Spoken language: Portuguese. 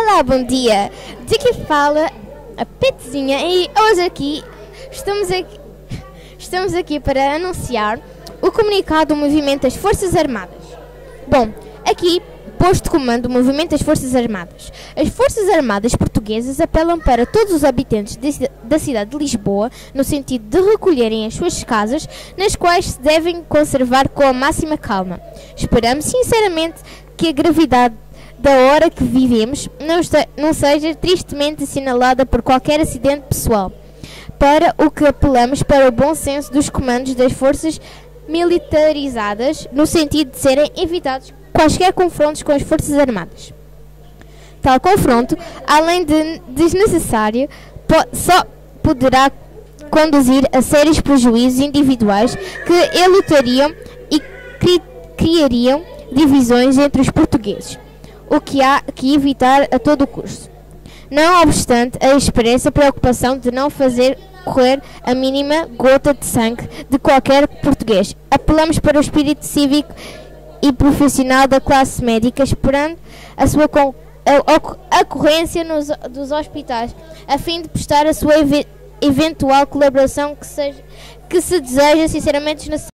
Olá, bom dia. Daqui fala a Petezinha e hoje estamos aqui para anunciar o comunicado do Movimento das Forças Armadas. Bom, aqui, posto de comando do Movimento das Forças Armadas. As Forças Armadas portuguesas apelam para todos os habitantes da cidade de Lisboa no sentido de recolherem as suas casas, nas quais se devem conservar com a máxima calma. Esperamos sinceramente que a gravidade da hora que vivemos não seja tristemente assinalada por qualquer acidente pessoal, para o que apelamos para o bom senso dos comandos das forças militarizadas, no sentido de serem evitados quaisquer confrontos com as Forças Armadas. Tal confronto, além de desnecessário, só poderá conduzir a sérios prejuízos individuais que elutariam e criariam divisões entre os portugueses, o que há que evitar a todo custo. Não obstante a expressa preocupação de não fazer correr a mínima gota de sangue de qualquer português, apelamos para o espírito cívico e profissional da classe médica, esperando a sua ocorrência dos hospitais, a fim de prestar a sua eventual colaboração que se deseja sinceramente necessária.